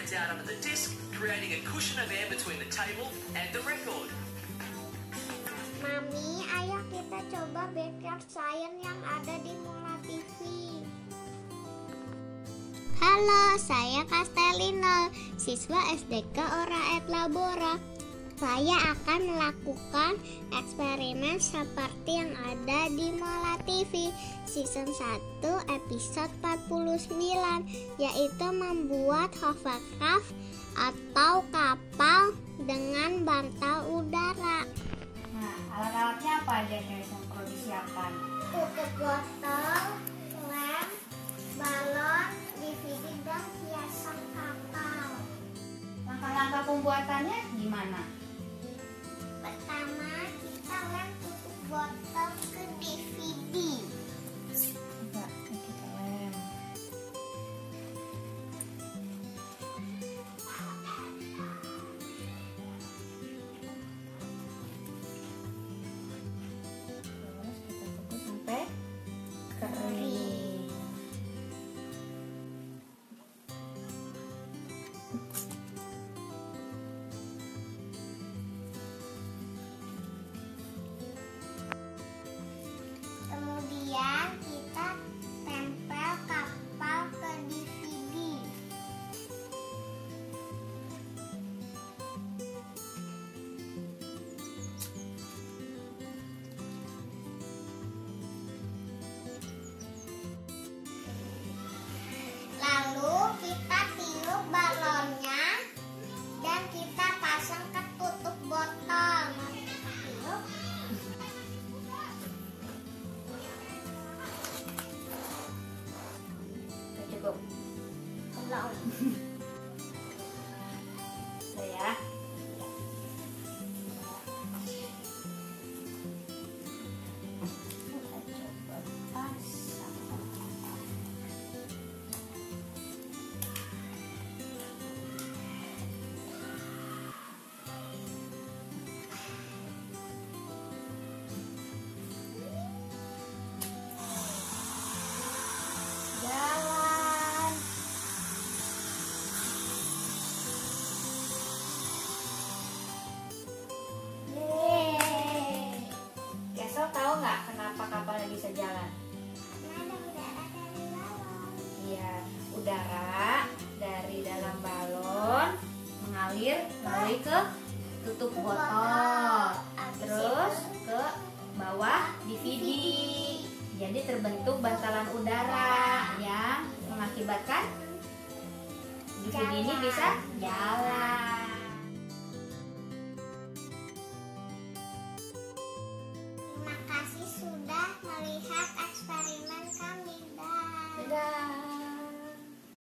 spreads out under the disc, creating a cushion of air between the table and the record. Mami, ayo kita coba hovercraft science yang ada di Mola TV. Halo, saya Castelino, siswa SDK Ora et Labora. Saya akan melakukan eksperimen seperti yang ada di Mola TV Season 1 episode 49, yaitu membuat hovercraft atau kapal dengan bantal udara. Nah, alat-alatnya apa aja guys yang perlu disiapkan? Tutup botol, lem, balon, DVD, dan hiasan kapal. Langkah-langkah pembuatannya gimana? Pertama, kita lem tutup botol ke DVD. Coba kita lem. Terus kita tunggu sampai kering. Kemudian kita tempel kapal ke DVD. Lalu kita tiup balonnya dan kita pasang ke tutup botol. Mari kita tiup. Cukup. Belum. Saya. Kita coba pasang. Jalan. Yeay. Castel tahu nggak kenapa kapalnya bisa jalan? Karena ada udara dari balon. Iya, udara dari dalam balon mengalir melalui ke tutup botol, terus ke bawah DVD. Jadi terbentuk bantalan udara yang mengakibatkan DVD ini bisa jalan.